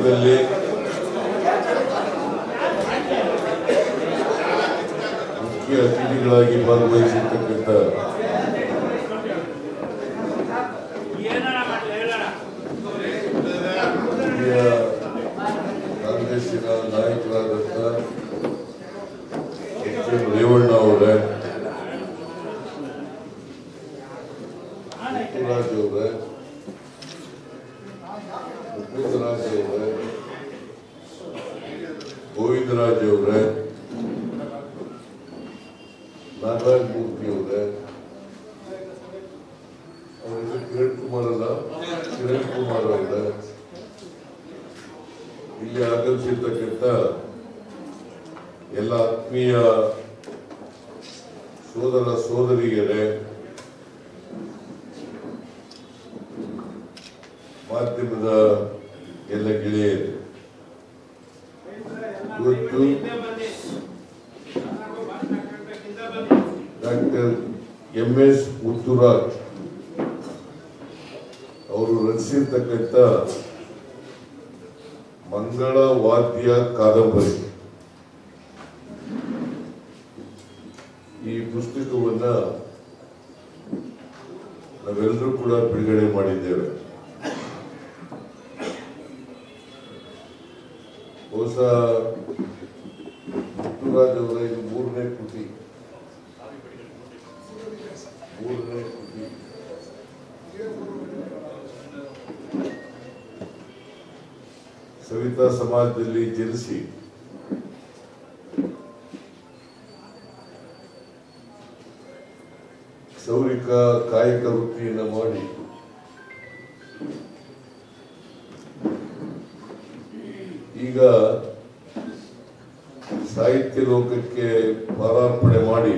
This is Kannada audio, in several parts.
ಕಾರ್ಯಕ್ರಮದಲ್ಲಿ ಮುಖ್ಯ ಅತಿಥಿಗಳಾಗಿ ಭಾಗವಹಿಸಿರ್ತಕ್ಕಂಥ ಕಾಂಗ್ರೆಸ್ಸಿನ ನಾಯಕರಾದಂಥ ಎಚ್ ಎಂ ರೇವಣ್ಣ ಅವರೇ, ಮುತ್ತುರಾಜ್ ಅವರೇ, ಮುಕುಂದರಾಜ್ ಅವರೇ, ಗೋವಿಂದರಾಜ್ ಅವರೇ, ನಾಗರಾಜ್ ಮೂರ್ತಿ ಅವರೇ, ಅವರಿಗೆ ಕಿರಣ್ ಕುಮಾರ್ ಅಲ್ಲ, ಕಿರಣ್ ಕುಮಾರ್ ಅವರೇ, ಇಲ್ಲಿ ಆಗಮಿಸಿರ್ತಕ್ಕಂಥ ಎಲ್ಲ ಆತ್ಮೀಯ ಸೋದರ ಸೋದರಿಯರೇ, ಮಾಧ್ಯಮದ ಎಲ್ಲ ಗೆಳೆಯರು, ಇವತ್ತು ಡಾಕ್ಟರ್ MS ಮುತ್ತುರಾಜ್ ಅವರು ರಚಿಸಿರ್ತಕ್ಕಂಥ ಮಂಗಳ ವಾದ್ಯ ಕಾದಂಬರಿ, ಈ ಪುಸ್ತಕವನ್ನ ನಾವೆಲ್ಲರೂ ಕೂಡ ಬಿಡುಗಡೆ ಮಾಡಿದ್ದೇವೆ. ಬಹುಶಃ ಮುತ್ತುರಾಜ್ ಅವರ ಇದು ಮೂರನೇ ಕೃತಿ. ಸವಿತಾ ಸಮಾಜದಲ್ಲಿ ಜನಿಸಿ ಕ್ಷೌರಿಕ ಕಾಯಕ ವೃತ್ತಿಯನ್ನು ಮಾಡಿ ಈಗ ಸಾಹಿತ್ಯ ಲೋಕಕ್ಕೆ ಪಾದಾರ್ಪಣೆ ಮಾಡಿ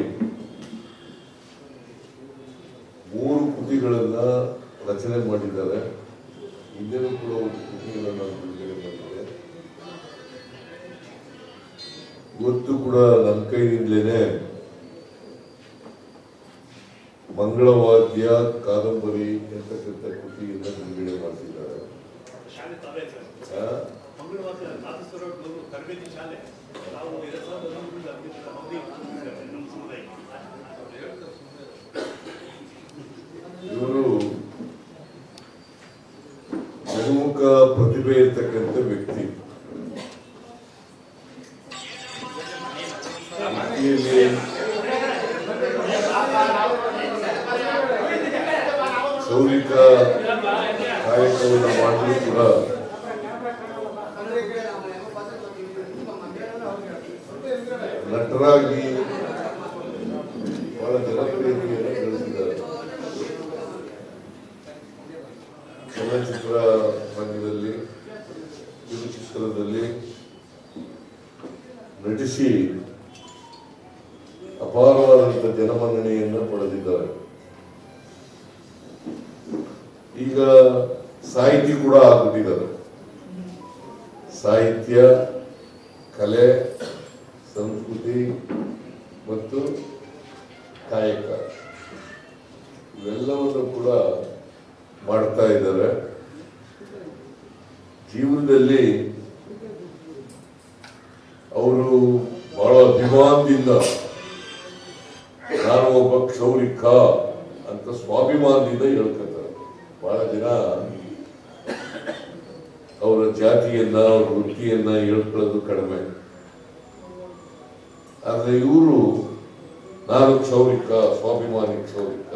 3 ಕೃತಿಗಳನ್ನ ರಚನೆ ಮಾಡಿದ್ದಾರೆ. ಇನ್ನೇನು ಕೂಡ ಒಂದು ಕೃತಿಗಳನ್ನು ಬಿಡುಗಡೆ ಮಾಡಿದ್ದಾರೆ. ಇವತ್ತು ಕೂಡ ನನ್ನ ಕೈಯಿಂದಲೇ ಮಂಗಳವಾದ್ಯ ಕಾದಂಬರಿ ಎಂತಕ್ಕಂಥ ಕೃತಿಯಿಂದ ಬಿಡುಗಡೆ ಮಾಡ್ತಿದ್ದಾರೆ. ಇವರು ಬಹುಮುಖ ಪ್ರತಿಭೆ ಇರ್ತಕ್ಕಂಥ ವ್ಯಕ್ತಿ. ಕ್ಷೌರಿಕ ಕಾಯಕವನ್ನು ಮಾಡಲು ಕೂಡ ನಟರಾಗಿ ಬಹಳ ಜನಪ್ರಿಯತೆಯನ್ನು ಗಳಿಸಿದ್ದಾರೆ. ಚಲನಚಿತ್ರ ರಂಗದಲ್ಲಿ, ಕಿರುಚಿತ್ರದಲ್ಲಿ ನಟಿಸಿ ಅಪಾರವಾದಂಥ ಜನಮನ್ನಣೆಯನ್ನು ಪಡೆದಿದ್ದಾರೆ. ಈಗ ಸಾಹಿತಿ ಕೂಡ ಆಗ್ಬಿಟ್ಟಿದ್ದಾರೆ. ಸಾಹಿತ್ಯ, ಕಲೆ, ಸಂಸ್ಕೃತಿ ಮತ್ತು ಕಾಯಕ ಇವೆಲ್ಲವನ್ನು ಕೂಡ ಮಾಡ್ತಾ ಇದ್ದಾರೆ. ಜೀವನದಲ್ಲಿ ಅವರು ಬಹಳ ಅಭಿಮಾನದಿಂದ ನಾನು ಒಬ್ಬ ಕ್ಷೌರಿಕ ಅಂತ ಸ್ವಾಭಿಮಾನದಿಂದ ಹೇಳ್ಕೊತಾರೆ. ಬಹಳ ಜನ ಅವರ ಜಾತಿಯನ್ನ, ಅವರ ವೃತ್ತಿಯನ್ನ ಹೇಳ್ಕೊಳ್ಳೋದು ಕಡಿಮೆ. ಆದ್ರೆ ಇವರು ನಾನು ಕ್ಷೌರಿಕ, ಸ್ವಾಭಿಮಾನಿ ಕ್ಷೌರಿಕ,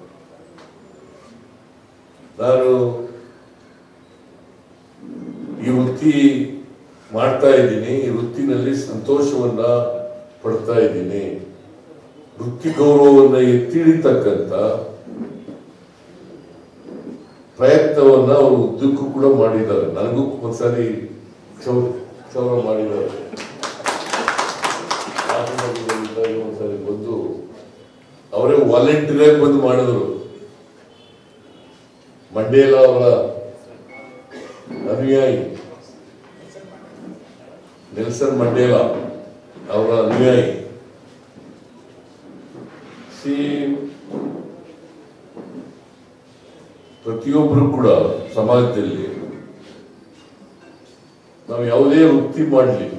ನಾನು ಈ ವೃತ್ತಿ ಮಾಡ್ತಾ ಇದ್ದೀನಿ, ಈ ವೃತ್ತಿನಲ್ಲಿ ಸಂತೋಷವನ್ನ ಪಡ್ತಾ ಇದ್ದೀನಿ, ವೃತ್ತಿ ಗೌರವವನ್ನ ಎತ್ತಿ ಹಿಡಿತಕ್ಕಂಥ ಪ್ರಯತ್ನವನ್ನ ಅವರು ಉದ್ದಕ್ಕೂ ಕೂಡ ಮಾಡಿದ್ದಾರೆ. ನನಗೂ ಒಂದ್ಸಾರಿ ಕ್ಷೌರ ಮಾಡಿದ್ದಾರೆ. ಒಂದ್ಸರಿ ಬಂದು ಅವರೇ ವಾಲಂಟಿಯರ್ ಬಂದು ಮಾಡಿದ್ರು. ಮಂಡೇಲಾ ಅವರ ಅನುಯಾಯಿ, ನೆಲ್ಸನ್ ಮಂಡೇಲಾ ಅವರ ಅನುಯಾಯಿ. ಪ್ರತಿಯೊಬ್ಬರು ಕೂಡ ಸಮಾಜದಲ್ಲಿ ನಾವು ಯಾವುದೇ ವೃತ್ತಿ ಮಾಡಲಿ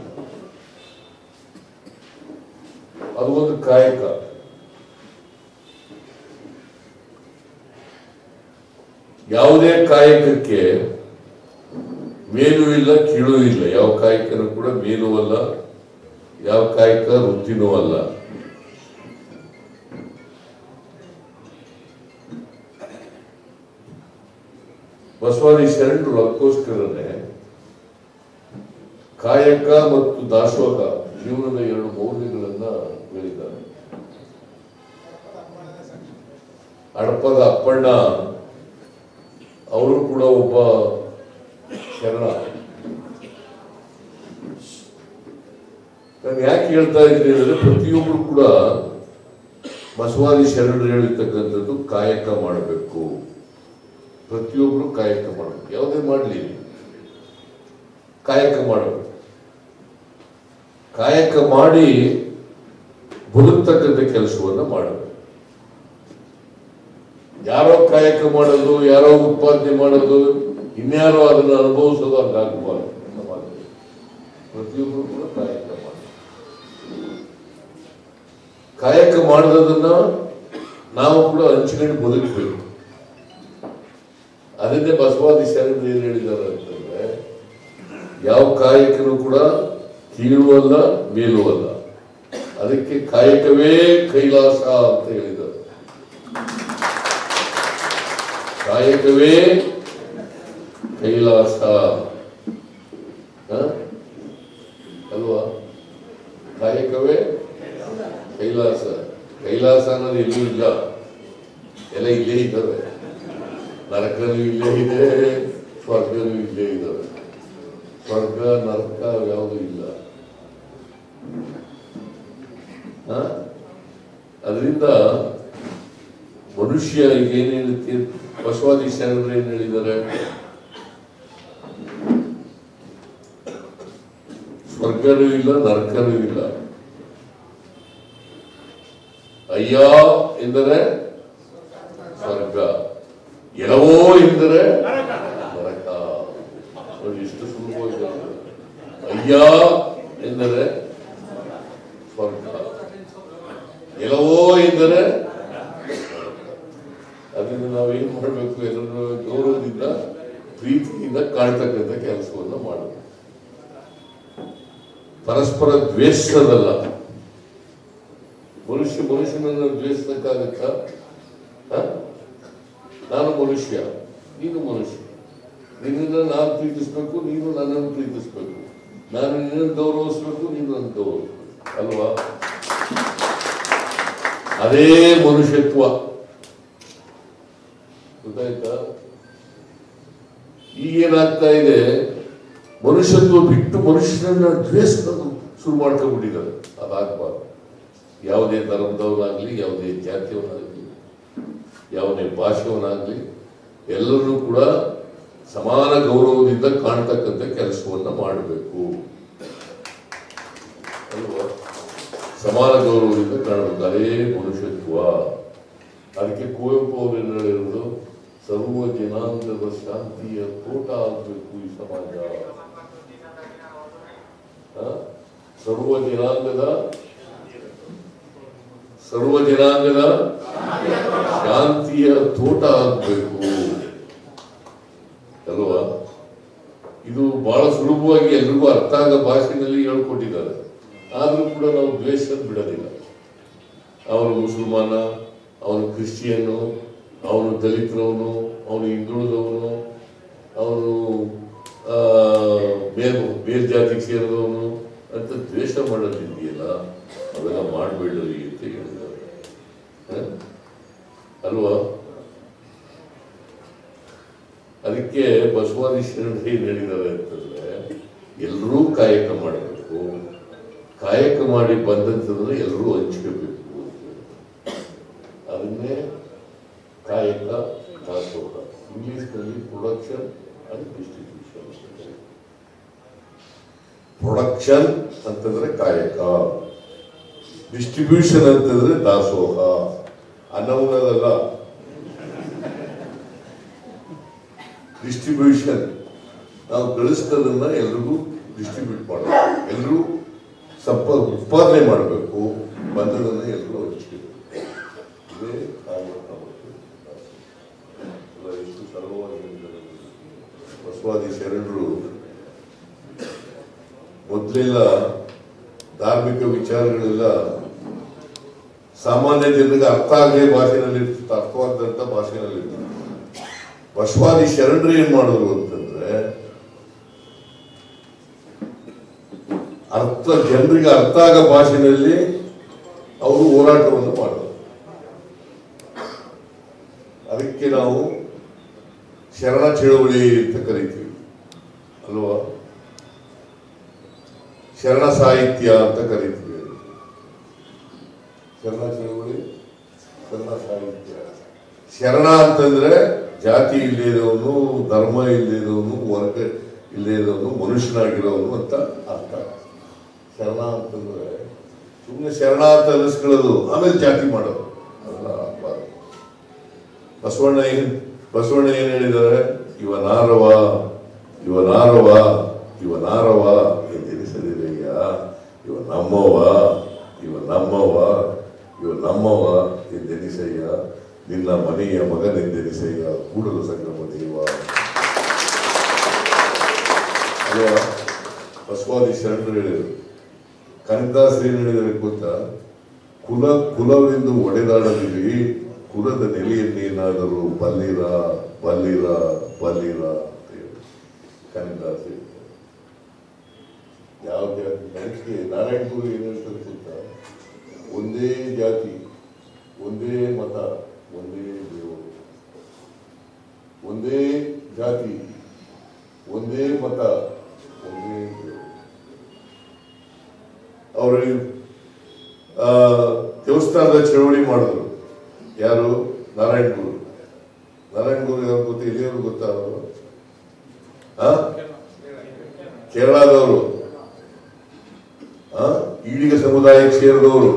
ಅದು ಒಂದು ಕಾಯಕ. ಯಾವುದೇ ಕಾಯಕಕ್ಕೆ ಮೇಲೂ ಇಲ್ಲ ಕೀಳು ಇಲ್ಲ. ಯಾವ ಕಾಯಕನೂ ಕೂಡ ಮೇಲೂ ಅಲ್ಲ, ಯಾವ ಕಾಯಕ ವೃತ್ತಿನೂ ಅಲ್ಲ. ಬಸವಾದಿ ಶರಣರು ಅದಕ್ಕೋಸ್ಕರನೇ ಕಾಯಕ ಮತ್ತು ದಾಸೋಹ ಜೀವನದ ಎರಡು ಮೌಲ್ಯಗಳನ್ನ ಹೇಳಿದ್ದಾರೆ. ಹಡಪದ ಅಪ್ಪಣ್ಣ ಅವರು ಕೂಡ ಒಬ್ಬ ಶರಣ. ನಾನು ಯಾಕೆ ಹೇಳ್ತಾ ಇದ್ದೀನಿ ಅಂದ್ರೆ ಪ್ರತಿಯೊಬ್ಬರು ಕೂಡ ಬಸವಾದಿ ಶರಣರು ಹೇಳಿರ್ತಕ್ಕಂಥದ್ದು ಕಾಯಕ ಮಾಡಬೇಕು. ಪ್ರತಿಯೊಬ್ಬರು ಕಾಯಕ ಮಾಡಬೇಕು. ಯಾವುದೇ ಮಾಡಲಿ ಕಾಯಕ ಮಾಡಬೇಕು. ಕಾಯಕ ಮಾಡಿ ಬದುಕ್ತಕ್ಕಂಥ ಕೆಲಸವನ್ನ ಮಾಡಬೇಕು. ಯಾರೋ ಕಾಯಕ ಮಾಡೋದು, ಯಾರೋ ಉತ್ಪಾದನೆ ಮಾಡೋದು, ಇನ್ಯಾರೋ ಅದನ್ನು ಅನುಭವಿಸೋದು ಹಂಗಾಗಬಾರ್ದು. ಸಮಾಜದಲ್ಲಿ ಪ್ರತಿಯೊಬ್ಬರು ಕೂಡ ಕಾಯಕ ಮಾಡಿ ಕಾಯಕ ಮಾಡೋದನ್ನ ನಾವು ಕೂಡ ಹಂಚಿಕೊಂಡು ಬದುಕಬೇಕು. ಅದನ್ನೇ ಬಸವಾದಿ ಶರಣರು ಏನು ಹೇಳಿದ್ದಾರೆ ಅಂತಂದ್ರೆ, ಯಾವ ಕಾಯಕನೂ ಕೂಡ ಕೀಳು ಅಲ್ಲ ಮೇಲೂ ಅಲ್ಲ, ಅದಕ್ಕೆ ಕಾಯಕವೇ ಕೈಲಾಸ ಅಂತ ಹೇಳಿದ್ದಾರೆ. ಕಾಯಕವೇ ಕೈಲಾಸ ಅಲ್ವಾ? ಕಾಯಕವೇ ಕೈಲಾಸ. ಕೈಲಾಸ ಅನ್ನೋದು ಎಲ್ಲೂ ಇಲ್ಲ, ಎಲ್ಲ ಇಲ್ಲೇ ಇದ್ದಾವೆ. ನರಕನೂ ಇಲ್ಲೇ ಇದೆ, ಸ್ವರ್ಗನೂ ಇಲ್ಲೇ ಇದ್ದಾವೆ. ಸ್ವರ್ಗ ನರಕ ಯಾವುದೂ ಇಲ್ಲ. ಅದರಿಂದ ಮನುಷ್ಯ ಈಗ ಏನ್ ಹೇಳುತ್ತೆ, ಬಸವಾದಿ ಶರಣರು ಏನ್ ಹೇಳಿದ್ದಾರೆ, ಸ್ವರ್ಗನೂ ಇಲ್ಲ ನರಕನೂ ಇಲ್ಲ. ಅಯ್ಯ ಎಂದರೆ ಸ್ವರ್ಗ, ಎಲವೋ ಎಂದರೆ ನರಕ. ಎಷ್ಟು ಸುಲಭವಾಗಿ ಅಯ್ಯ ಎಂದರೆ ಸ್ವರ್ಗ, ಎಲವೋ ಎಂದರೆ. ಅದರಿಂದ ನಾವೇನ್ ಮಾಡಬೇಕು, ಎಲ್ಲರೂ ಗೌರವದಿಂದ ಪ್ರೀತಿಯಿಂದ ಕಾಣ್ತಕ್ಕಂಥ ಕೆಲಸವನ್ನ ಮಾಡಬೇಕು. ಪರಸ್ಪರ ದ್ವೇಷದಲ್ಲ. ಮನುಷ್ಯನನ್ನು ದ್ವೇಷಕ್ಕಾಗತ್ತ? ನಾನು ಮನುಷ್ಯ, ನೀನು ಮನುಷ್ಯ. ನಿನ್ನನ್ನು ನಾನು ಪ್ರೀತಿಸ್ಬೇಕು, ನೀನು ನನ್ನನ್ನು ಪ್ರೀತಿಸ್ಬೇಕು. ನಾನು ನಿನ್ನನ್ನು ಗೌರವಿಸ್ಬೇಕು, ನೀನು ನನ್ನ ಗೌರವಿಸ್ಬೇಕು ಅಲ್ವಾ? ಅದೇ ಮನುಷ್ಯತ್ವ. ಗೊತ್ತಾಯ್ತಾ? ಈಗೇನಾಗ್ತಾ ಇದೆ, ಮನುಷ್ಯತ್ವ ಬಿಟ್ಟು ಮನುಷ್ಯನನ್ನ ದ್ವೇಷಿಸೋದು ಶುರು ಮಾಡ್ಕೊಂಡ್ಬಿಟ್ಟಿದ್ದಾರೆ. ಅದಾಗಬಾರ್ದು. ಯಾವುದೇ ಧರ್ಮದವನಾಗ್ಲಿ, ಯಾವುದೇ ಜಾತಿಯವನಾಗ್ಲಿ, ಯಾವುದೇ ಭಾಷೆಯವನಾಗ್ಲಿ, ಎಲ್ಲರೂ ಕೂಡ ಸಮಾನ ಗೌರವದಿಂದ ಕಾಣ್ತಕ್ಕಂಥ ಕೆಲಸವನ್ನ ಮಾಡಬೇಕು ಅಲ್ವಾ? ಸಮಾನ ಗೌರವದಿಂದ ಕಾಣಬೇಕು. ಅದೇ ಮನುಷ್ಯತ್ವ. ಅದಕ್ಕೆ ಕುವೆಂಪು ಅವರು ಏನು ಹೇಳಿರೋದು, ಸರ್ವ ಜನಾಂಗದ ಶಾಂತಿಯ ತೋಟ ಆಗಬೇಕು ಈ ಸಮಾಜ. ಸರ್ವ ಜನಾಂಗದ ಶಾಂತಿಯ ತೋಟ ಆಗಬೇಕು ಅಲ್ವಾ? ಇದು ಬಹಳ ಸುಲಭವಾಗಿ ಎಲ್ರಿಗೂ ಅರ್ಥ ಆಗೋ ಭಾಷೆಯಲ್ಲಿ ಹೇಳ್ಕೊಟ್ಟಿದ್ದಾರೆ. ಆದ್ರೂ ಕೂಡ ನಾವು ದ್ವೇಷ ಬಿಡೋದಿಲ್ಲ. ಅವನು ಮುಸಲ್ಮಾನ, ಅವನು ಕ್ರಿಶ್ಚಿಯನ್ನು, ಅವನು ದಲಿತರವನು, ಅವನು ಹಿಂದುಳಿದವನು, ಅವನು ಮೇಲ್ಜಾತಿಗೆ ಸೇರಿದವನು ಅಂತ ದ್ವೇಷ ಮಾಡೋದಿದೆಯಲ್ಲ, ಅವೆಲ್ಲ ಮಾಡಬೇಡ್ರಿ ಅಂತ ಹೇಳಿದ್ದಾರೆ ಅಲ್ವಾ? ಅದಕ್ಕೆ ಬಸವಾದಿ ಶರಣರು ಏನ್ ಹೇಳಿದ್ದಾರೆ ಅಂತಂದ್ರೆ, ಎಲ್ಲರೂ ಕಾಯಕ ಮಾಡಬೇಕು, ಕಾಯಕ ಮಾಡಿ ಬಂದಂಥದನ್ನ ಎಲ್ಲರೂ ಹಂಚ್ಕೋಬೇಕು. ಅದನ್ನೇ ಕಾಯಕ ದಾಸೋಹ. ಇಂಗ್ಲಿಷ್ನಲ್ಲಿ ಪ್ರೊಡಕ್ಷನ್ ಅಂಡ್ ಡಿಸ್ಟ್ರಿಬ್ಯೂಷನ್. ಪ್ರೊಡಕ್ಷನ್ ಅಂತಂದ್ರೆ ಕಾಯಕ, ಡಿಸ್ಟ್ರಿಬ್ಯೂಷನ್ ಅಂತಂದ್ರೆ ದಾಸೋಹ. ಅನ್ನವುದಲ್ಲ, ಡಿಸ್ಟ್ರಿಬ್ಯೂಷನ್ ನಾವು ಗಳಿಸ್ತದನ್ನ ಎಲ್ರಿಗೂ ಡಿಸ್ಟ್ರಿಬ್ಯೂಟ್ ಮಾಡಬೇಕು, ಎಲ್ಲರೂ ಉತ್ಪಾದನೆ ಮಾಡಬೇಕು, ಬಂದದನ್ನು ಎಲ್ಲರೂ ಹಂಚಬೇಕು. ಇದೇ ಎಷ್ಟು ಸರಳವಾಗಿ ಬಸವಾದಿ ಶರಣರು ಮೊದಲೆಲ್ಲ ಧಾರ್ಮಿಕ ವಿಚಾರಗಳೆಲ್ಲ ಸಾಮಾನ್ಯ ಜನರಿಗೆ ಅರ್ಥ ಆಗಲೇ ಭಾಷೆನಲ್ಲಿ ಇರ್ತಿತ್ತು, ಅರ್ಥವಾಗದಂತ ಭಾಷೆನಲ್ಲಿ ಇರ್ತಿತ್ತು. ಬಸವಾದಿ ಶರಣರು ಏನ್ ಮಾಡೋರು ಅಂತಂದ್ರೆ ಜನರಿಗೆ ಅರ್ಥ ಆಗೋ ಭಾಷೆಯಲ್ಲಿ ಅವರು ಹೋರಾಟವನ್ನು ಮಾಡೋರು. ಅದಕ್ಕೆ ನಾವು ಶರಣ ಚಳವಳಿ ಅಂತ ಕರಿತೀವಿ ಅಲ್ವಾ, ಶರಣ ಸಾಹಿತ್ಯ ಅಂತ ಕರಿತೀವಿ. ಶರಣ ಚಳವಳಿ, ಶರಣ ಸಾಹಿತ್ಯ. ಶರಣ ಅಂತಂದ್ರೆ ಜಾತಿ ಇಲ್ಲದವನು, ಧರ್ಮ ಇಲ್ಲದವನು, ವರ್ಗ ಇಲ್ಲದವನು, ಮನುಷ್ಯನಾಗಿರೋನು ಅಂತ ಅರ್ಥ. ಶರಣ ಅಂತಂದ್ರೆ ಸುಮ್ಮನೆ ಶರಣ ಅಂತ ಅನಿಸ್ಕೊಳ್ಳೋದು ಆಮೇಲೆ ಜಾತಿ ಮಾಡೋದು ಅದೆಲ್ಲ ಆಗಬಾರ್ದು. ಬಸವಣ್ಣ ಏನ್ ಹೇಳಿದ್ದಾರೆ? ಇವನಾರವ ಇವನಾರವ ಇವನಾರವ ಎಂದೆನಿಸಲಿರಯ್ಯ, ಇವ ನಮ್ಮವ ಇವ ನಮ್ಮವ ಇವ ನಮ್ಮವ ಎಂದೆನಿಸಯ್ಯ, ನಿನ್ನ ಮನೆಯ ಮಗನೆಂದೆನಿಸಯ್ಯ, ಕೂಡಲ ಸಂಗಮ ದೇವ. ಅಲ್ವಾ ಬಸವಾದಿ ಶರಣರು ಹೇಳಿದರು. ಕನಕದಾಸರು ಏನು ಹೇಳಿದರೆ ಗೊತ್ತಾ? ಕುಲವೆಂದು ಒಡೆದಾಡಲಿರಿ, ಕುಲದ ನೆಲೆಯನ್ನೇನಾದರೂ ಬಲ್ಲಿರ ಬಲ್ಲಿರ ಬಲ್ಲಿರ ಅಂತ ಹೇಳಿ ಕನಕದಾಸ. ಯಾವ ಜಾತಿ ನನಗೆ ನಾರಾಯಣ ಗುರು ಏನು ಹೇಳ್ತಾರೆ ಗೊತ್ತಾ? ಒಂದೇ ಜಾತಿ, ಒಂದೇ ಮತ, ಒಂದೇ ದೇವರು. ಒಂದೇ ಜಾತಿ, ಒಂದೇ ಮತ, ಒಂದೇ ದೇವರು. ಅವರು ದೇವಸ್ಥಾನದ ಚಳವಳಿ ಮಾಡಿದ್ರು. ಯಾರು? ನಾರಾಯಣ ಗುರು. ನಾರಾಯಣ ಗುರು ಯಾರು ಗೊತ್ತ? ಎಲ್ಲಿಯವರು ಗೊತ್ತಾ? ಅವರು ಕೇರಳದವರು, ಈಡಿಗ ಸಮುದಾಯಕ್ಕೆ ಸೇರಿದವರು.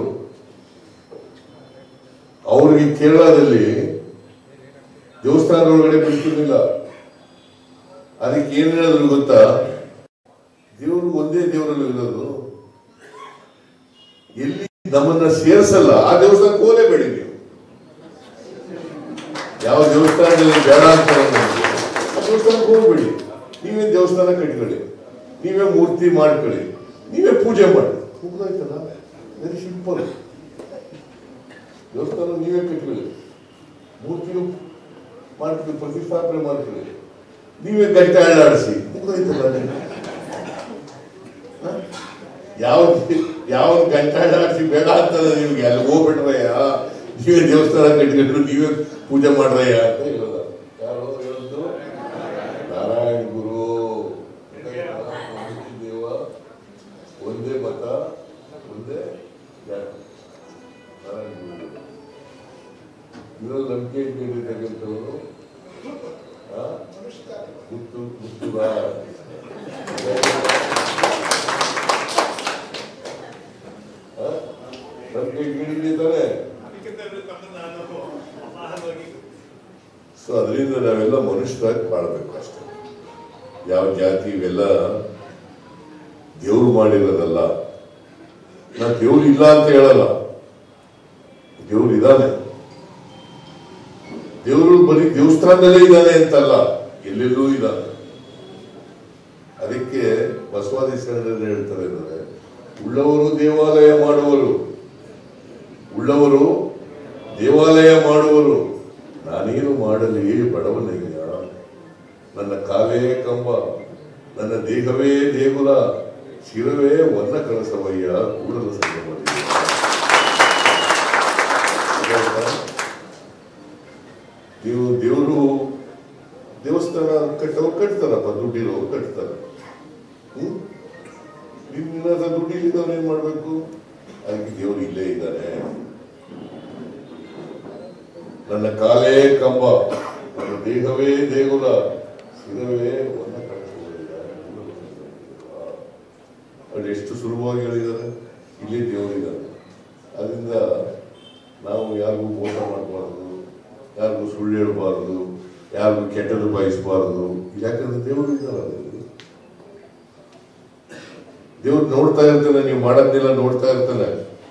ಅವರಿಗೆ ಕೇರಳದಲ್ಲಿ ದೇವಸ್ಥಾನದೊಳಗಡೆ ಬಿಡ್ತಿರ್ಲಿಲ್ಲ. ಅದಕ್ಕೆ ಏನ್ ಹೇಳಿದ್ರು ಗೊತ್ತಾ? ದೇವರು ಒಂದೇ ದೇವರಲ್ಲಿ ಇರೋದು, ಎಲ್ಲಿ ನಮ್ಮನ್ನ ಸೇರಿಸಲ್ಲ ಆ ದೇವಸ್ಥಾನಕ್ಕೆ ಹೋಗಲೇಬೇಡಿ ನೀವು. ಯಾವ ದೇವಸ್ಥಾನದಲ್ಲಿ ಬೇಡ ಅಂತ ಆ ದೇವಸ್ಥಾನಕ್ಕೆ ಹೋಗ್ಬೇಡಿ. ನೀವೇ ದೇವಸ್ಥಾನ ಕಟ್ಕೊಳ್ಳಿ, ನೀವೇ ಮೂರ್ತಿ ಮಾಡ್ಕೊಳ್ಳಿ, ನೀವೇ ಪೂಜೆ ಮಾಡಿ, ಮುಗ್ದಾಯ್ತಲ್ಲ. Very simple. ದೇವಸ್ಥಾನ ನೀವೇ ಕಟ್ಕೊಳ್ಳಿ, ಮೂರ್ತಿಯು ಮಾಡ್ಕೊಳ್ಳಿ, ಪ್ರತಿಷ್ಠಾಪನೆ ಮಾಡ್ಕೊಳ್ಳಿ, ನೀವೇ ಗಂಟೆ ಆಡಾಡಿಸಿ, ಮುಗ್ದಾಯ್ತಲ್ಲ. ಯಾವ ಗಂಟೆ ಆಡಾಡಿಸಿ ಬೇಡ ಅಂತಲ್ಲ ನಿಮ್ಗೆ. ಅಲ್ಲಿ ಹೋಗ್ಬಿಟ್ರಯ್ಯ, ನೀವೇ ದೇವಸ್ಥಾನ ಕಟ್ಕೊಂಡು ನೀವೇ ಪೂಜೆ ಮಾಡ್ರಯ್ಯ ಅಂತ ಹೇಳೋದ. ಯಾರೋ ಹೇಳಿದ್ದು? ನಾರಾಯಣ ಗುರು. ದೇವ ಒಂದೇ ಮತ, ಒಂದೇ ಜಾತಿ. ನಾರಾಯಣ ಗುರು ಇದರಲ್ಲಿ ನಂಬಿಕೆ ಇಟ್ಕೊಂಡಿರ್ತಕ್ಕಂಥವ್ರು ನಂಬಿಕೆ ಇಟ್ಕೊಂಡಿದ್ದಾನೆ. ಸೊ ಅದರಿಂದ ನಾವೆಲ್ಲ ಮನುಷ್ಯರಾಗಿ ಬಾಳ್ಬೇಕು ಅಷ್ಟೇ. ಯಾವ ಜಾತಿ ಇವೆಲ್ಲ ದೇವ್ರು ಮಾಡಿರೋದಲ್ಲ. ನಾ ದೇವ್ರು ಇಲ್ಲ ಅಂತ ಹೇಳಲ್ಲ, ದೇವ್ರು ಇದ್ದಾನೆ. ದೇವರು ಬರೀ ದೇವಸ್ಥಾನದಲ್ಲೇ ಇದ್ದಾನೆ ಅಂತಲ್ಲ, ಎಲ್ಲೆಲ್ಲೂ ಇದ್ದಾನೆ. ಅದಕ್ಕೆ ಬಸವಾದಿ ಶರಣರು ಹೇಳ್ತಾರೆ ಅಂದರೆ, ಉಳ್ಳವರು ದೇವಾಲಯ ಮಾಡುವರು, ಉಳ್ಳವರು ದೇವಾಲಯ ಮಾಡುವರು, ನಾನೇನು ಮಾಡಲಿ ಬಡವನಯ್ಯ, ನನ್ನ ಕಾಲೇ ಕಂಬ, ನನ್ನ ದೇಹವೇ ದೇಗುಲ, ಶಿರವೇ ಒನ್ನ ಕಳಸವಯ್ಯ, ಕೂಡಲ ಸಂಗಮ ನೀವು ದೇವರು ದೇವಸ್ಥಾನ ಕಟ್ತಾರಪ್ಪ, ದುಡ್ಡಿರೋರು ಕಟ್ತಾರೆ. ನಿನ್ನ ದುಡ್ಡಿಲ್ಲಿದ್ದವ್ರು ಏನ್ ಮಾಡ್ಬೇಕು? ಅದಕ್ಕೆ ದೇವರು ಇಲ್ಲೇ ಇದ್ದಾನೆ. ನನ್ನ ಕಾಲೇ ಕಂಬ, ನನ್ನ ದೇಹವೇ ದೇಗುಲ, ಶಿರವೇ ಒನ್ನ ಕಳಸವಯ್ಯ. ಅವ್ರು ಎಷ್ಟು ಸುಲಭವಾಗಿ ಹೇಳಿದ್ದಾರೆ, ಇಲ್ಲೇ ದೇವರಿದ್ದಾರೆ. ಅದರಿಂದ ನಾವು ಯಾರಿಗೂ ಮೋಸ ಮಾಡಬಾರ್ದು, ಯಾರಿಗೂ ಸುಳ್ಳು ಹೇಳಬಾರ್ದು, ಯಾರಿಗೂ ಕೆಟ್ಟದ್ದು ಬಯಸಬಾರ್ದು. ಯಾಕಂದ್ರೆ ದೇವರು ಇದ್ದಾರಲ್ಲ. ದೇವ್ರು ನೋಡ್ತಾ ಇರ್ತಾನೆ, ನೀವು ಮಾಡೋದ್ನೆಲ್ಲ ನೋಡ್ತಾ ಇರ್ತಾನೆ.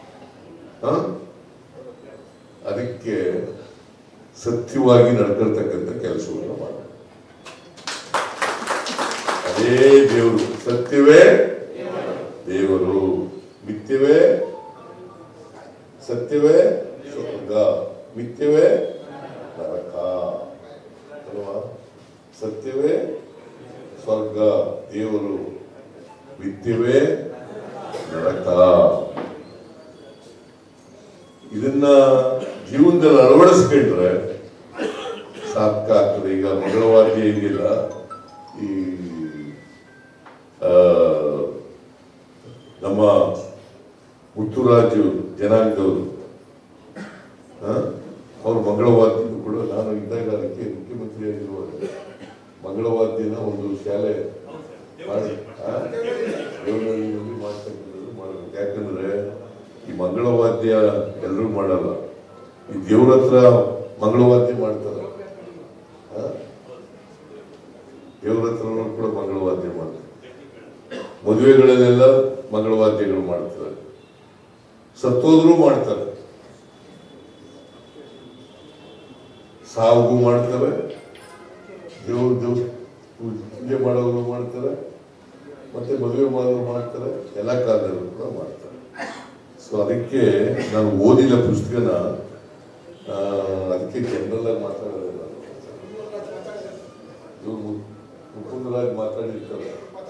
ಅದಕ್ಕೆ ಸತ್ಯವಾಗಿ ನಡ್ಕೊಳ್ತಕ್ಕಂಥ ಕೆಲಸವನ್ನು ಮಾಡ. ಅದೇ ದೇವರು. ಸತ್ಯವೇ ದೇವರು, ಮಿಥ್ಯವೇ ಸತ್ಯವೇ ಸ್ವರ್ಗ, ಮಿಥ್ಯವೇ ನರಕ ಅಲ್ವಾ? ಸತ್ಯವೇ ಸ್ವರ್ಗ ದೇವರು, ಮಿಥ್ಯವೇ ನರಕ. ಇದನ್ನ ಜೀವನದಲ್ಲಿ ಅಳವಡಿಸ್ಕೊಂಡ್ರೆ ಸಾಕಾಗ್ತದೆ. ಈಗ ಮಂಗಳವಾದ್ಯ ಇದೆಯಲ್ಲ, ಈ ನಮ್ಮ ಮುತ್ತುರಾಜು ಜನಾಂಗದವರು ಅವ್ರ ಮಂಗಳವಾದ್ಯನೂ ಕೂಡ ನಾನು ಇದ್ದಾಗ ಅದಕ್ಕೆ ಮುಖ್ಯಮಂತ್ರಿ ಆಗಿರುವಾಗ ಮಂಗಳವಾದ್ಯನ ಒಂದು ಶಾಲೆ ಮಾಡಿ ಮಾಡಬೇಕು. ಯಾಕಂದ್ರೆ ಈ ಮಂಗಳವಾದ್ಯ ಎಲ್ಲರೂ ಮಾಡಲ್ಲ, ಈ ದೇವ್ರ ಹತ್ರ ಮಂಗಳವಾದ್ಯ ಮಾಡ್ತಾರೆ, ದೇವ್ರ ಹತ್ರ ಕೂಡ ಮಂಗಳವಾದ್ಯ ಮಾಡ್ತಾರೆ, ಮದುವೆಗಳಲ್ಲೆಲ್ಲ ಮಂಗಳವಾದ್ಯಗಳು ಮಾಡ್ತಾರೆ, ಸತ್ತೋದ್ರು ಮಾಡ್ತಾರೆ, ಸಾವಿಗೂ ಮಾಡ್ತಾರೆ, ದೇವ್ರ ಪೂಜೆ ಮಾಡೋರು ಮಾಡ್ತಾರೆ, ಮತ್ತೆ ಮದುವೆ ಮಾಡೋರು ಮಾಡ್ತಾರೆ, ಎಲ್ಲ ಕಾಲದಲ್ಲೂ ಕೂಡ ಮಾಡ್ತಾರೆ. ಸೊ ಅದಕ್ಕೆ ನಾನು ಓದಿಲ್ಲ ಪುಸ್ತಕನ, ಅದಕ್ಕೆ ಜನರಲ್ ಆಗಿ ಮಾತಾಡೋದಿಲ್ಲ. ಇವ್ರು ಮುಕುಂದರಾಜ್ ಮಾತಾಡಿದಾರ,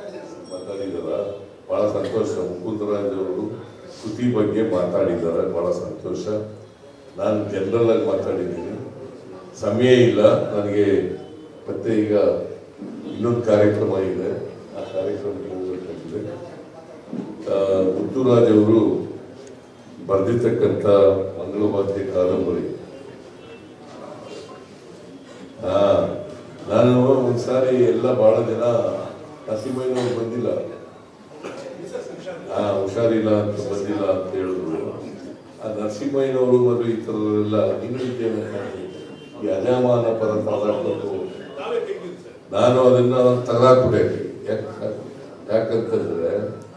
ಬಹಳ ಸಂತೋಷ. ಮುಕುಂದರಾಜ್ ಅವರು ಕೃತಿ ಬಗ್ಗೆ ಮಾತಾಡಿದ್ದಾರೆ, ಬಹಳ ಸಂತೋಷ. ನಾನು ಜನರಲ್ ಆಗಿ ಮಾತಾಡಿದ್ದೀನಿ, ಸಮಯ ಇಲ್ಲ ನನಗೆ. ಮತ್ತೆ ಈಗ ಇನ್ನೊಂದು ಕಾರ್ಯಕ್ರಮ ಇದೆ, ಆ ಕಾರ್ಯಕ್ರಮಕ್ಕೆ ಹೋಗಬೇಕಾಗಿದೆ. ಮುತ್ತುರಾಜ್ ಅವರು ಬರೆದಿರ್ತಕ್ಕಂಥ ಮಂಗಳವಾದ್ಯ ಕಾದಂಬರಿ, ನಾನು ಒಂದ್ಸಾರಿ ಎಲ್ಲ ಬಹಳ ಜನ ನರಸಿಂಹಯ್ಯನವ್ರು ಬಂದಿಲ್ಲ, ಹುಷಾರಿಲ್ಲ ಅಂತ ಬಂದಿಲ್ಲ ಅಂತ ಹೇಳಿದ್ರು. ಆ ನರಸಿಂಹಯ್ಯನವರು ಮತ್ತು ಈ ಥರದವರೆಲ್ಲ ಇನ್ನೂ ಇದ್ದೇನೆ, ಈ ಅಜಾಮಾನ ಪದ ತಗೊಳ್ಬೇಕು, ನಾನು ಅದನ್ನ ತೆಗೆದಾಕ್ಬಿಟ್ಟೆ. ಯಾಕಂತಂದ್ರೆ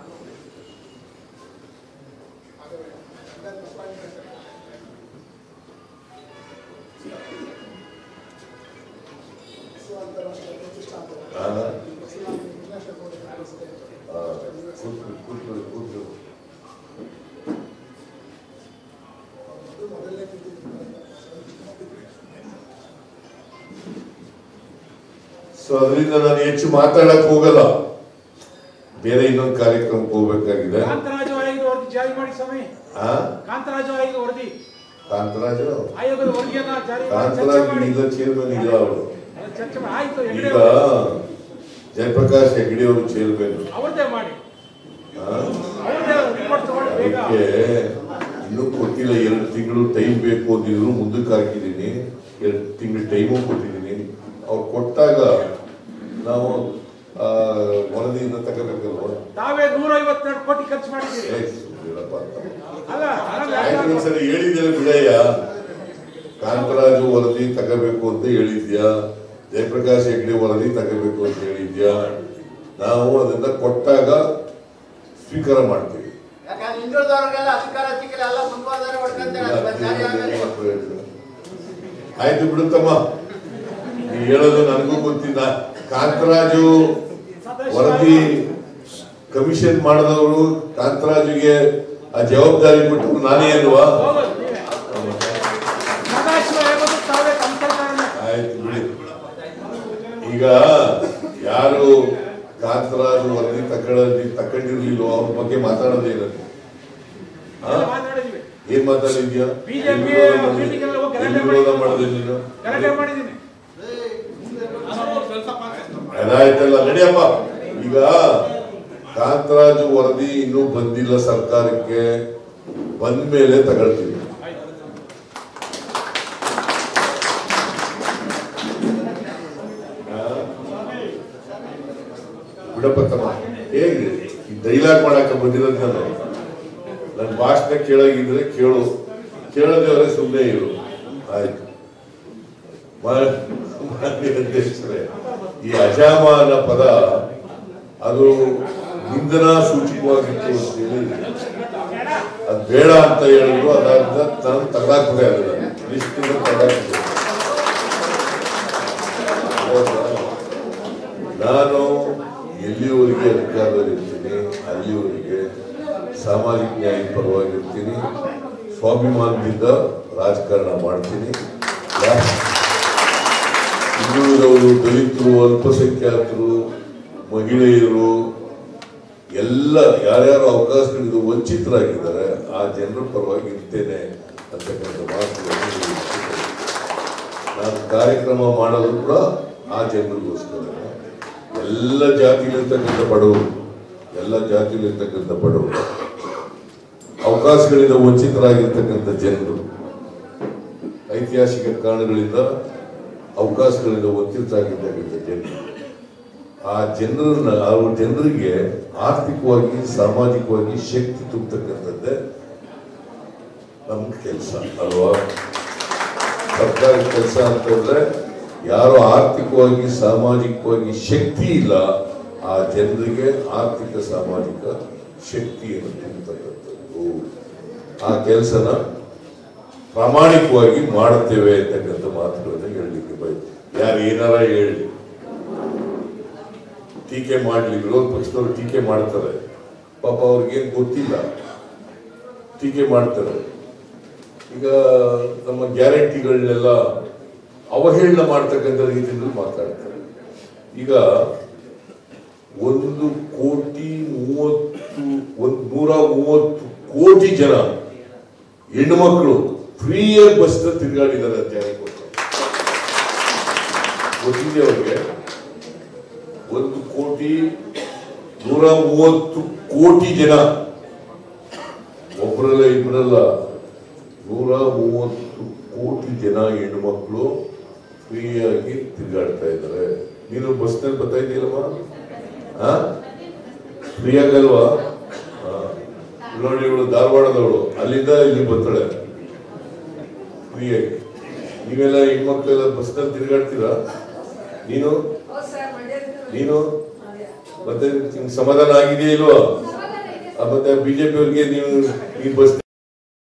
ಸೊ ಅದರಿಂದ ನಾನು ಹೆಚ್ಚು ಮಾತಾಡಕ್ ಹೋಗಲ್ಲ, ಬೇರೆ ಇನ್ನೊಂದು ಕಾರ್ಯಕ್ರಮಕ್ಕೆ ಹೋಗ್ಬೇಕಾಗಿದೆ. ಕಾಂತರಾಜು ಈಗ ಚೇರ್ಮನ್ ಇಲ್ಲ ಅವರು, ಈಗ ಜಯಪ್ರಕಾಶ್ ಹೆಗಡೆ ಅವರು ಚೇರ್ಮನ್. ಅದಕ್ಕೆ ಇನ್ನೂ ಕೊಟ್ಟಿಲ್ಲ, 2 ತಿಂಗಳು ಟೈಮ್ ಬೇಕು ಅಂದಿದ್ರು, ಮುಂದಕ್ಕೆ ಹಾಕಿದ್ದೀನಿ. 2 ತಿಂಗಳು ಟೈಮು ಕೊಟ್ಟಿದ್ದೀನಿ. ಅವ್ರು ಕೊಟ್ಟಾಗ ನಾವು ವರದಿಯಿಂದ ತಗೋಬೇಕಲ್ವ. ಸರಿ ಹೇಳಿದ್ಯಲ್ಲ ಬಿಡಯ್ಯ, ಕಾಂತರಾಜು ವರದಿ ತಗೋಬೇಕು ಅಂತ ಹೇಳಿದ್ಯಾ, ಜಯಪ್ರಕಾಶ್ ಹೆಗ್ಡೆ ವರದಿ ತಗೋಬೇಕು ಅಂತ ಹೇಳಿದ್ಯಾ. ನಾವು ಅದನ್ನ ಕೊಟ್ಟಾಗ ಸ್ವೀಕಾರ ಮಾಡ್ತೀವಿ. ಆಯ್ತು ಬಿಡುತ್ತಮ್ಮ, ನೀ ಹೇಳೋದು ನನಗೂ ಗೊತ್ತಿಲ್ಲ. ಕಾಂತರಾಜು ವರದಿ ಕಮಿಷನ್ ಮಾಡಿದವರು ಕಾಂತರಾಜುಗೆ ಆ ಜವಾಬ್ದಾರಿ ಕೊಟ್ಟರು ನಾನೇ ಅಲ್ವಾ? ಆಯ್ತು ಬಿಡಿ. ಈಗ ಯಾರು ಕಾಂತರಾಜು ವರದಿ ತಕೊಂಡಿರ್ಲಿಲ್ವೋ ಅವ್ರ ಬಗ್ಗೆ ಮಾತಾಡೋದೇನಂತೆ? ಏನ್ ಮಾತಾಡಿದ್ಯಾ? ವಿರೋಧ ಮಾಡಿದೆ ನೀನು? ಅದಾಯ್ತಲ್ಲ, ನಡಿಯಪ್ಪ. ಈಗ ಕಾಂತರಾಜು ವರದಿ ಇನ್ನೂ ಬಂದಿಲ್ಲ ಸರ್ಕಾರಕ್ಕೆ, ಬಂದ ಮೇಲೆ ತಗೊಳ್ತೀವಿ. ಬಿಡಪ್ಪ ತಮ್ಮ, ಹೇಗೆ ಡೈಲಾಗ್ ಮಾಡಾಕ ಬಂದಿರೋದು ನಾನು. ನನ್ನ ಭಾಷಣ ಕೇಳಾಗಿದ್ರೆ ಕೇಳು, ಕೇಳದೇವ್ರೆ ಸುಮ್ಮನೆ ಇರು. ಆಯ್ತು. ಅಧ್ಯಕ್ಷರೇ, ಈ ಅಜಾಮಾನ ಪದ ಅದು ನಿಂದನಾ ಸೂಚಕವಾಗಿತ್ತು ಅಂತ ಹೇಳಿ ಅದು ಬೇಡ ಅಂತ ಹೇಳಿದ್ರು. ಅದಾದ ನಾನು ತಗಾಕ್ಬಿಟ್ಟೆ, ಅದನ್ನ ಲಿಸ್ಟಿಂದ ತಗಾಕ್ಬಿಟ್ಟೆ. ನಾನು ಎಲ್ಲಿವರೆಗೆ ಅಧಿಕಾರದಲ್ಲಿರ್ತೀನಿ ಅಲ್ಲಿವರೆಗೆ ಸಾಮಾಜಿಕ ನ್ಯಾಯದ ಪರವಾಗಿರ್ತೀನಿ, ಸ್ವಾಭಿಮಾನದಿಂದ ರಾಜಕಾರಣ ಮಾಡ್ತೀನಿ. ಹಿಂದುಳಿದವರು, ದಲಿತರು, ಅಲ್ಪಸಂಖ್ಯಾತರು, ಮಹಿಳೆಯರು ಎಲ್ಲ ಯಾರ್ಯಾರು ಅವಕಾಶಗಳಿಂದ ವಂಚಿತರಾಗಿದ್ದಾರೆ ಆ ಜನರ ಪರವಾಗಿ ಇರ್ತೇನೆ ಅಂತಕ್ಕಂಥ ಮಾತುಗಳನ್ನು ನಾನು ಕಾರ್ಯಕ್ರಮ ಮಾಡೋದು ಕೂಡ ಆ ಜನರಿಗೋಸ್ಕರ. ಎಲ್ಲ ಜಾತಿಲಿರ್ತಕ್ಕಂಥ ಬಡವರು, ಅವಕಾಶಗಳಿಂದ ವಂಚಿತರಾಗಿರ್ತಕ್ಕಂಥ ಜನರು, ಐತಿಹಾಸಿಕ ಕಾರಣಗಳಿಂದ ಅವಕಾಶಗಳಿಂದ ವಂಚಿತರಾಗಿರ್ತಕ್ಕಂಥ ಜನರು, ಆ ಜನರಿಗೆ ಆರ್ಥಿಕವಾಗಿ ಸಾಮಾಜಿಕವಾಗಿ ಶಕ್ತಿ ತುಂಬತಕ್ಕಂಥದ್ದೇ ನಮ್ಮ ಕೆಲಸ ಅಲ್ವಾ? ಸರ್ಕಾರಿ ಕೆಲಸ ಅಂತಂದ್ರೆ ಯಾರು ಆರ್ಥಿಕವಾಗಿ ಸಾಮಾಜಿಕವಾಗಿ ಶಕ್ತಿ ಇಲ್ಲ ಆ ಜನರಿಗೆ ಆರ್ಥಿಕ ಸಾಮಾಜಿಕ ಶಕ್ತಿಯನ್ನು ತುಂಬತಕ್ಕಂಥದ್ದು. ಆ ಕೆಲಸನ ಪ್ರಾಮಾಣಿಕವಾಗಿ ಮಾಡುತ್ತೇವೆ ಅಂತಕ್ಕಂಥ ಮಾತುಗಳನ್ನು ಹೇಳಲಿಕ್ಕೆ ಬಯಸ್ತೀನಿ. ಯಾರು ಏನಾರ ಹೇಳಿ ಟೀಕೆ ಮಾಡಲಿ, ವಿರೋಧ ಪಕ್ಷದವರು ಟೀಕೆ ಮಾಡ್ತಾರೆ, ಪಾಪ ಅವ್ರಿಗೇನು ಗೊತ್ತಿಲ್ಲ, ಟೀಕೆ ಮಾಡ್ತಾರೆ. ಈಗ ನಮ್ಮ ಗ್ಯಾರಂಟಿಗಳನ್ನೆಲ್ಲ ಅವಹೇಳನ ಮಾಡ್ತಕ್ಕಂಥ ರೀತಿಯಲ್ಲಿ ಮಾತಾಡ್ತಾರೆ. ಈಗ 130 ಕೋಟಿ ಜನ ಹೆಣ್ಣು ಮಕ್ಕಳು ಫ್ರೀಯಾಗಿ ಬಸ್ ತಿರುಗಾಡಿದ್ದಾರೆ ಅಂತ ಹೇಳಿ ಗೊತ್ತಿದೆ ಅವ್ರಿಗೆ. 130 ಕೋಟಿ ಜನ, ಒಬ್ಬರಲ್ಲ ಇಬ್ಬರಲ್ಲ, 130 ಕೋಟಿ ಜನ ಹೆಣ್ಣು ಮಕ್ಕಳು ಫ್ರೀಯಾಗಿ ತಿರುಗಾಡ್ತಾ ಇದ್ದಾರೆ. ನೀನು ಬಸ್ನಲ್ಲಿ ಬರ್ತಾ ಇದೆಯಲ್ಲಮ್ಮ, ಫ್ರೀಯಾಗಲ್ವಾ? ನೋಡಿ, ಇವಳು ಧಾರವಾಡದವಳು, ಅಲ್ಲಿಂದ ಇಲ್ಲಿ ಬರ್ತಾಳೆ ಫ್ರೀಯಾಗಿ. ನೀವೆಲ್ಲ ಹೆಣ್ಮಕ್ಳೆಲ್ಲ ಬಸ್ನಲ್ಲಿ ತಿರುಗಾಡ್ತೀರಾ? ನೀನು ಮತ್ತೆ ಸಮಾಧಾನ ಆಗಿದೆಯಾ ಇಲ್ವಾ? ಮತ್ತೆ ಬಿಜೆಪಿ ಅವ್ರಿಗೆ ನೀವು ಈ ಬಸ್